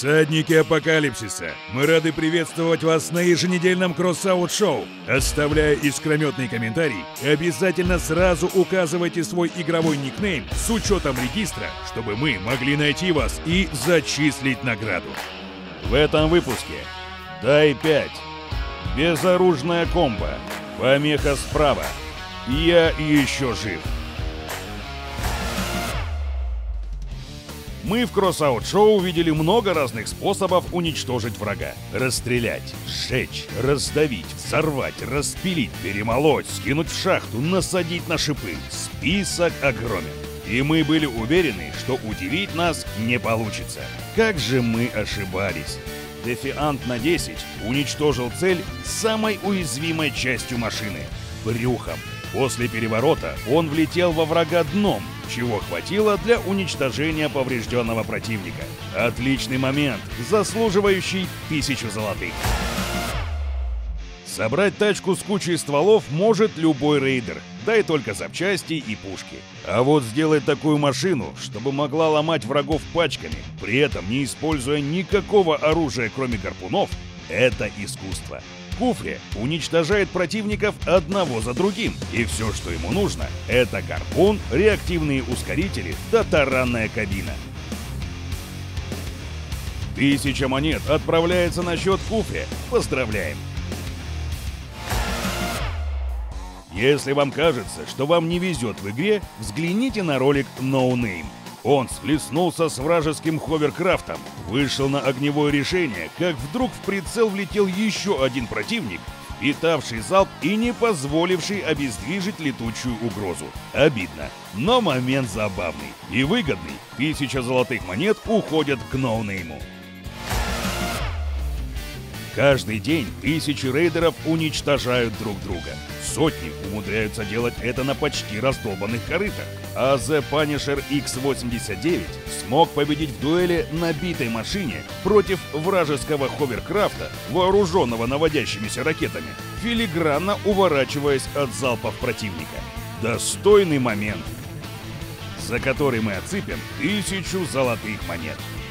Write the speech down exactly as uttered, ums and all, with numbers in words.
Всадники Апокалипсиса, мы рады приветствовать вас на еженедельном кросс-аут-шоу. Оставляя искрометный комментарий, обязательно сразу указывайте свой игровой никнейм с учетом регистра, чтобы мы могли найти вас и зачислить награду. В этом выпуске Дай пять, безоружная комбо, помеха справа, я еще жив. Мы в кросс-аут-шоу увидели много разных способов уничтожить врага. Расстрелять, сжечь, раздавить, взорвать, распилить, перемолоть, скинуть в шахту, насадить на шипы. Список огромен. И мы были уверены, что удивить нас не получится. Как же мы ошибались. Дефиант на десять уничтожил цель самой уязвимой частью машины – брюхом. После переворота он влетел во врага дном, чего хватило для уничтожения поврежденного противника. Отличный момент, заслуживающий тысячу золотых. Собрать тачку с кучей стволов может любой рейдер, дай только запчасти и пушки. А вот сделать такую машину, чтобы могла ломать врагов пачками, при этом не используя никакого оружия, кроме гарпунов, это искусство. Куфри уничтожает противников одного за другим, и все, что ему нужно, это гарпун, реактивные ускорители да таранная кабина. Тысяча монет отправляется на счет Куфри. Поздравляем! Если вам кажется, что вам не везет в игре, взгляните на ролик No Name. Он схлестнулся с вражеским ховеркрафтом, вышел на огневое решение, как вдруг в прицел влетел еще один противник, питавший залп и не позволивший обездвижить летучую угрозу. Обидно, но момент забавный и выгодный. Тысяча золотых монет уходят к ноунейму. Каждый день тысячи рейдеров уничтожают друг друга. Сотни умудряются делать это на почти раздолбанных корытах. А The Punisher икс восемьдесят девять смог победить в дуэли на битой машине против вражеского ховеркрафта, вооруженного наводящимися ракетами, филигранно уворачиваясь от залпов противника. Достойный момент, за который мы отсыпем тысячу золотых монет.